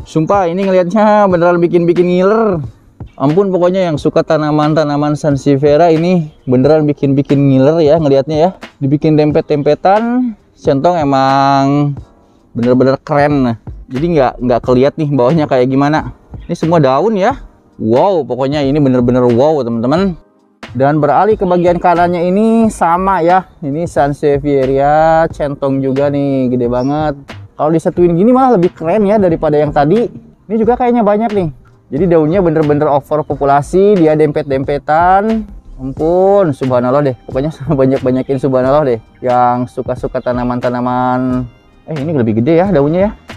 Sumpah ini ngelihatnya beneran bikin ngiler. Ampun, pokoknya yang suka tanaman-tanaman Sansevieria ini beneran bikin ngiler ya ngelihatnya ya. Dibikin dempet-dempetan, centong emang bener-bener keren. Nah, jadi nggak keliat nih bawahnya kayak gimana. Ini semua daun ya. Wow, pokoknya ini bener-bener wow teman-teman. Dan beralih ke bagian kanannya ini sama ya. Ini Sansevieria centong juga nih, gede banget. Kalau disatuin gini malah lebih keren ya daripada yang tadi. Ini juga kayaknya banyak nih. Jadi daunnya bener-bener overpopulasi, dia dempet-dempetan. Ampun, subhanallah deh. Pokoknya banyak-banyakin subhanallah deh. Yang suka-suka tanaman-tanaman. Ini lebih gede ya daunnya ya.